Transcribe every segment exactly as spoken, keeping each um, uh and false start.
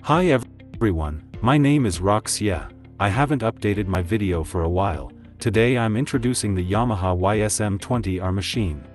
Hi everyone, my name is Roxia. I haven't updated my video for a while. Today I'm introducing the Yamaha Y S M twenty R machine.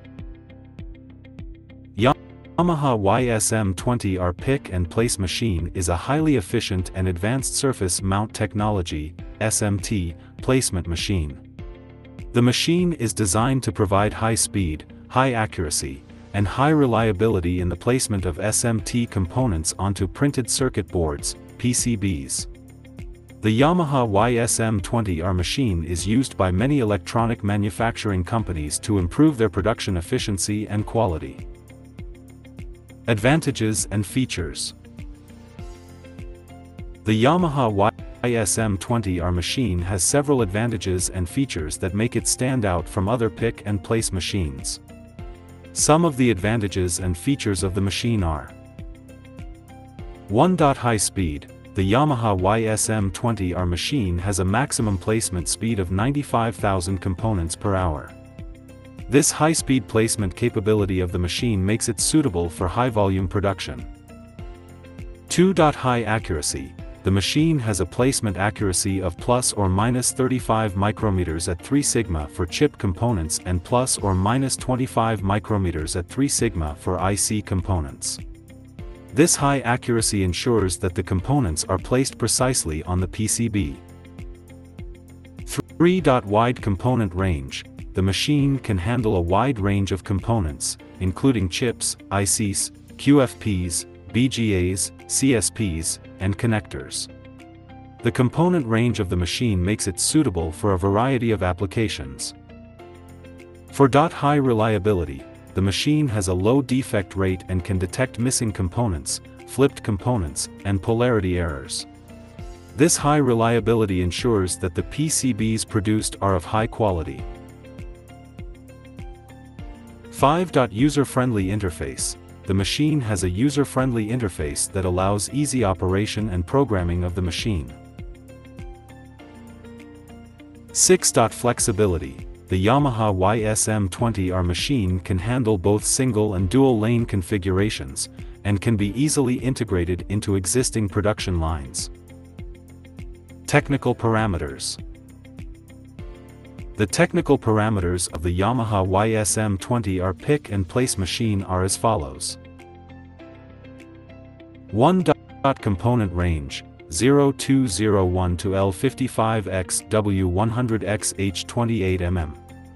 Yamaha Y S M twenty R pick and place machine is a highly efficient and advanced surface mount technology S M T placement machine. The machine is designed to provide high speed, high accuracy, and high reliability in the placement of S M T components onto printed circuit boards, P C Bs. The Yamaha Y S M twenty R machine is used by many electronic manufacturing companies to improve their production efficiency and quality. Advantages and features. The Yamaha Y S M twenty R machine has several advantages and features that make it stand out from other pick and place machines. Some of the advantages and features of the machine are: one. High speed. The Yamaha Y S M twenty R machine has a maximum placement speed of ninety-five thousand components per hour. This high-speed placement capability of the machine makes it suitable for high-volume production. two. High accuracy. The machine has a placement accuracy of plus or minus thirty-five micrometers at three sigma for chip components and plus or minus twenty-five micrometers at three sigma for I C components. This high accuracy ensures that the components are placed precisely on the P C B. three. Wide component range. The machine can handle a wide range of components, including chips, I Cs, Q F Ps, B G As, C S Ps, and connectors. The component range of the machine makes it suitable for a variety of applications. four. High reliability. The machine has a low defect rate and can detect missing components, flipped components, and polarity errors. This high reliability ensures that the P C Bs produced are of high quality. five. User-friendly interface. The machine has a user-friendly interface that allows easy operation and programming of the machine. six. Flexibility. The Yamaha Y S M twenty R machine can handle both single and dual lane configurations, and can be easily integrated into existing production lines. Technical parameters. The technical parameters of the Yamaha Y S M twenty R pick and place machine are as follows. one. Component range, zero two zero one to L fifty-five X W one hundred X H twenty-eight millimeter.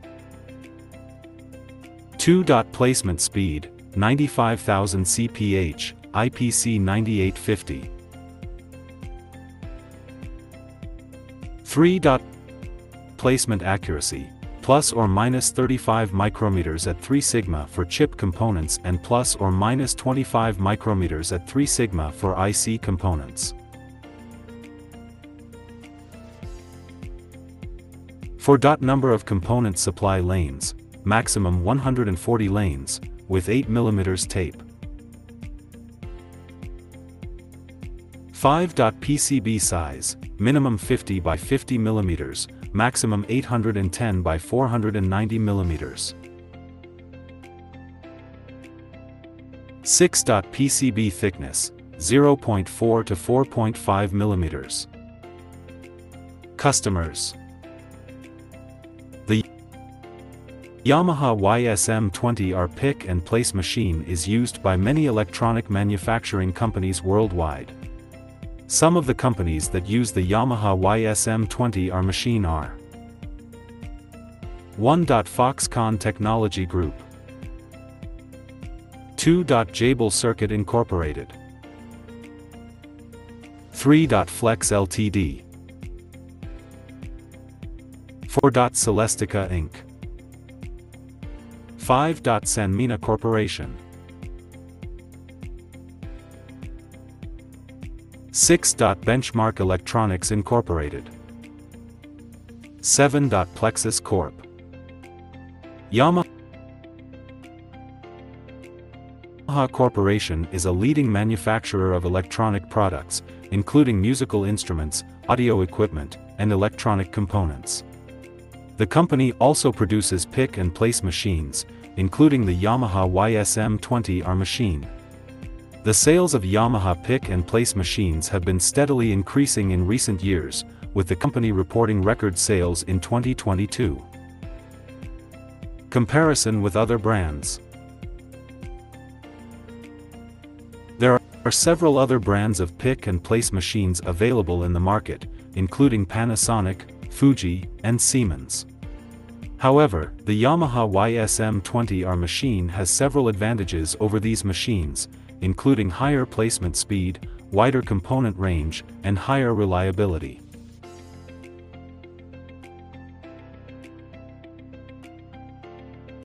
two. Placement speed, ninety-five thousand C P H, I P C ninety-eight fifty. three. Placement accuracy, plus or minus thirty-five micrometers at three sigma for chip components and plus or minus twenty-five micrometers at three sigma for I C components. four. Number of component supply lanes, maximum one hundred forty lanes, with eight millimeter tape. five. P C B size, minimum fifty by fifty millimeters, maximum eight hundred ten by four hundred ninety millimeters. six. P C B thickness, zero point four to four point five millimeters. Customers. The Yamaha Y S M twenty R pick and place machine is used by many electronic manufacturing companies worldwide. Some of the companies that use the Yamaha Y S M twenty R machine are: one. Foxconn Technology Group, two. Jabil Circuit Incorporated, three. Flex Limited, four. Celestica Incorporated, five. Sanmina Corporation, six. Benchmark Electronics Incorporated, seven. Plexus Corp. Yamaha Corporation is a leading manufacturer of electronic products, including musical instruments, audio equipment, and electronic components. The company also produces pick and place machines, including the Yamaha Y S M twenty R machine. The sales of Yamaha pick and place machines have been steadily increasing in recent years, with the company reporting record sales in twenty twenty-two. Comparison with other brands. There are several other brands of pick and place machines available in the market, including Panasonic, Fuji, and Siemens. However, the Yamaha Y S M twenty R machine has several advantages over these machines, including higher placement speed, wider component range, and higher reliability.